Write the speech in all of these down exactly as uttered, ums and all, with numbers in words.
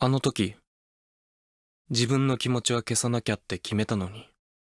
あの時、自分の気持ちは消さなきゃって決めたのに。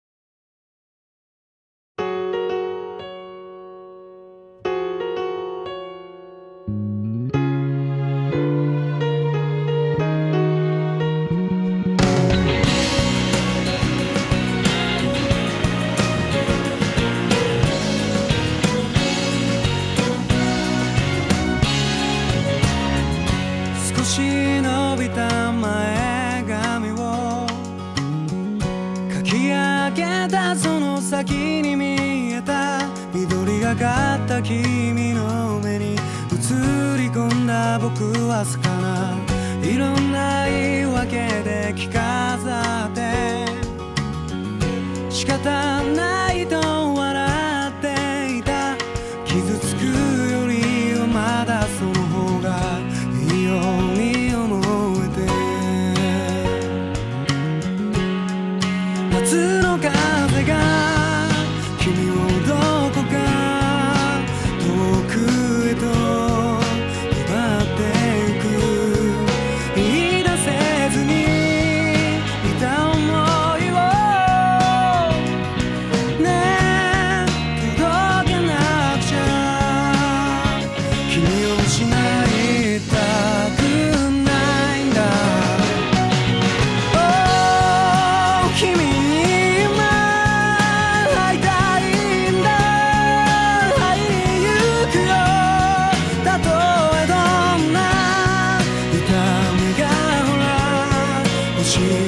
少し伸びた前髪をかき上げたその先に見えた緑がかった君の目に映り込んだ僕は儚いろんな言い訳で着飾って仕方ないと笑っていた。傷つくよりはまだその方がいいように思えて、夏の風が君をどこか遠くへと奪ってゆく。言い出せずにいた想いをねえ届けなくちゃ。君を失いたくないんだ。 Oh 君に今会いたいんだ。会いに行くよ。たとえどんな痛みがほら欲しい